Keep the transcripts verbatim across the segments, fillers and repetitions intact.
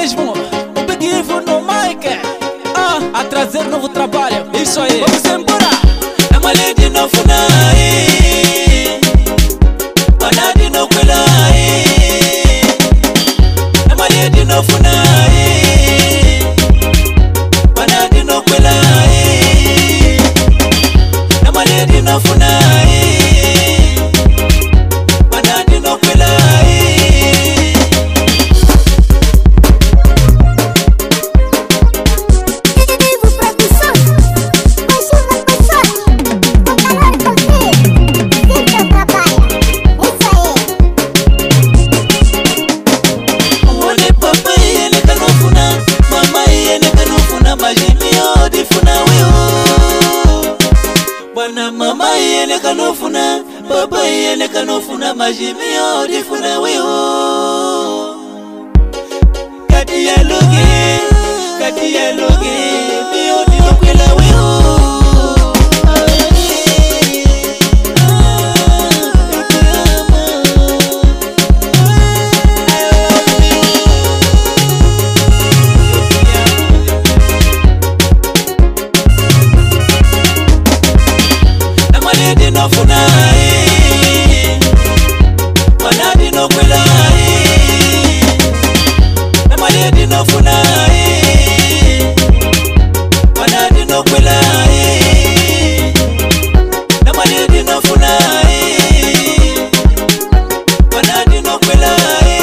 mesmo, o Big Ivo no mic, ah, a trazer novo trabalho, isso aí. Vamos embora. Na malha de novo naí, banadi no quelai. Na malha de novo naí, banadi no quelai. Na malha de novo naí, banadi no quelai. Bwana mama yene kanofuna, baba yene kanofuna, majimio difuna wiho. Kati ya loge, kati ya loge, mio dinokwela wiho. No funai, banadi no quelai. Na maledi no funai, banadi no quelai. Na maledi no funai, banadi no quelai.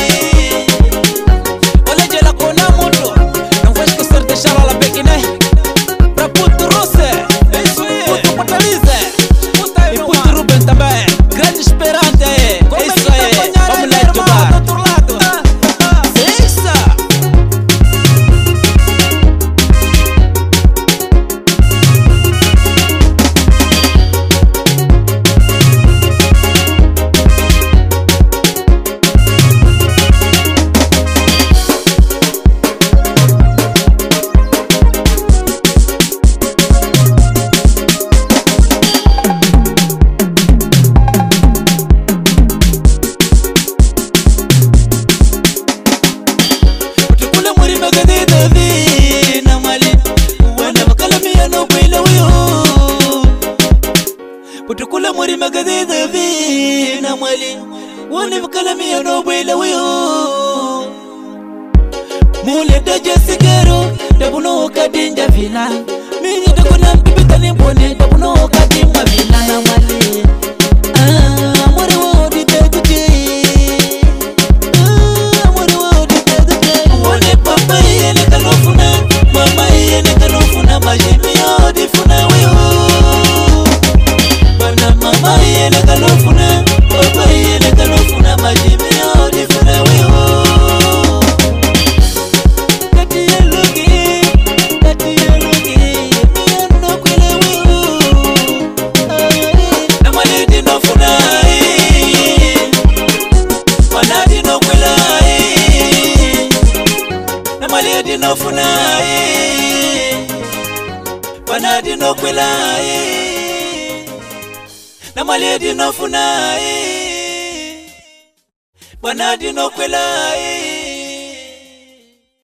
Olha de lá com a moto, não vais esquecer de deixar ela pequena. Pra puto roce, isso aí, puto potalize. E puto Ruben também, grande esperante aí. É isso aí, vamos lá estudar do outro lado. É isso. Putukula muri magade da vi na mali, wani kalami ya no bwela wiyo. Mule da jesigero, da buno kadinja vila. Mini da kuna mbibita ni mbone, da buno kadinja vila na mali. Ah, amore wo di te kuchi. Ah, amore wo di te kuchi. Wani papa yene kanofuna, mama yene kanofuna, majimio di funa wiyo. Mama yene kanofuna, baba yene kanofuna, majimio difuna wiho. Kati ya loge, kati ya loge, miya no kwele wiho. Na maledi no funai, banadi no kwelai. Na maledi no funai, banadi no kwelai. Na maledi no funai, banadi no kwelai.